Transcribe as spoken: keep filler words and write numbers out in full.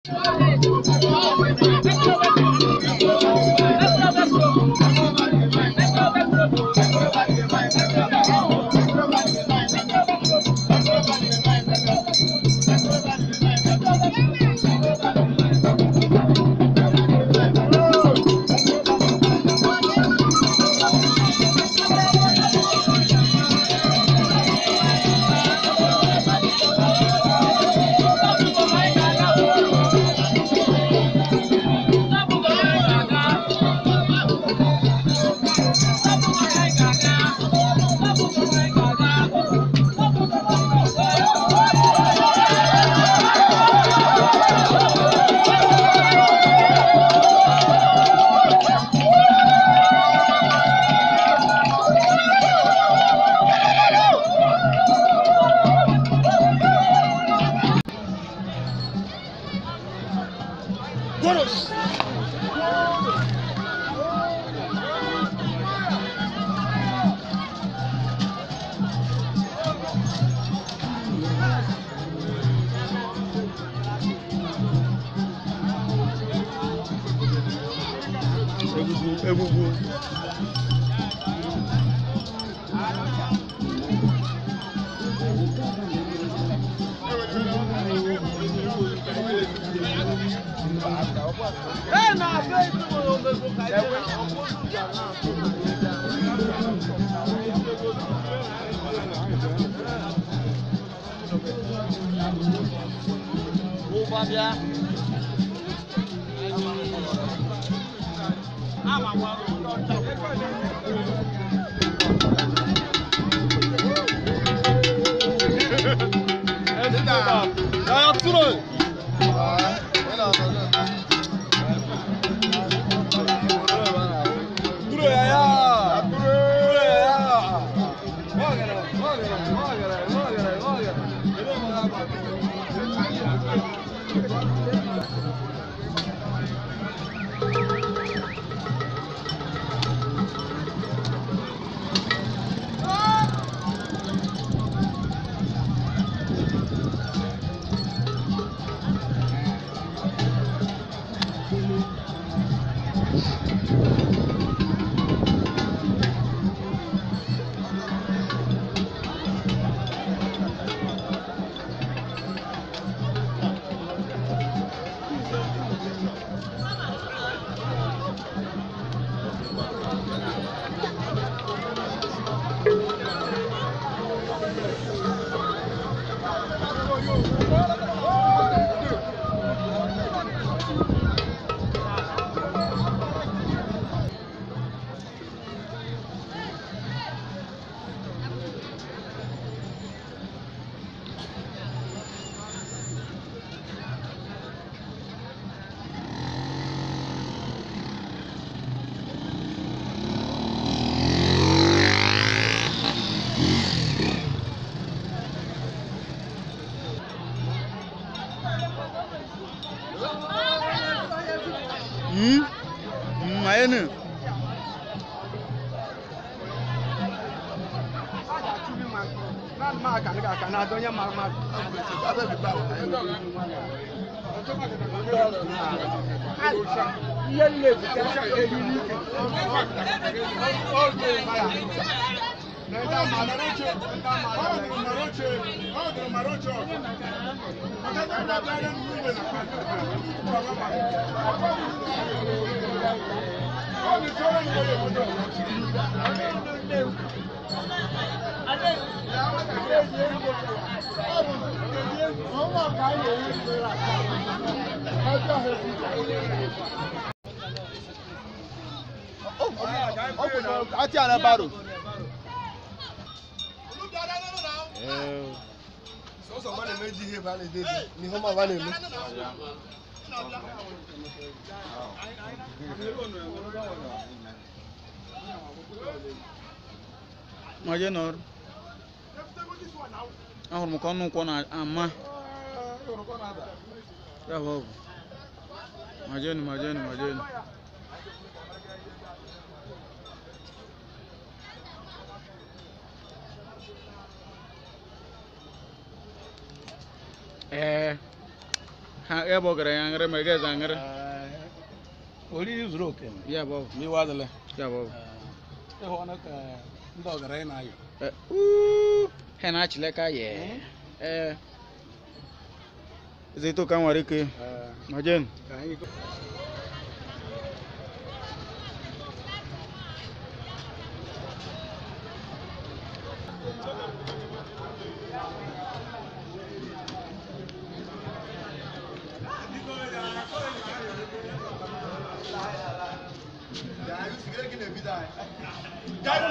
Hmm? Hmm, ayene. Ati ana baro. Eh. So so ba le meji he ba le de ni ho ma ba le mi. Majenor. Ahur mo kono kono amma. Ya babu. Majeni majeni majeni. Eh. ha ya bo gara ya ngare me ga za ngare ori zuru oke ya bo mi wadale ya bo e ho na ka ndo gara na ayo eh u he na chile ka ye eh zito kan wari ke majen ka yi That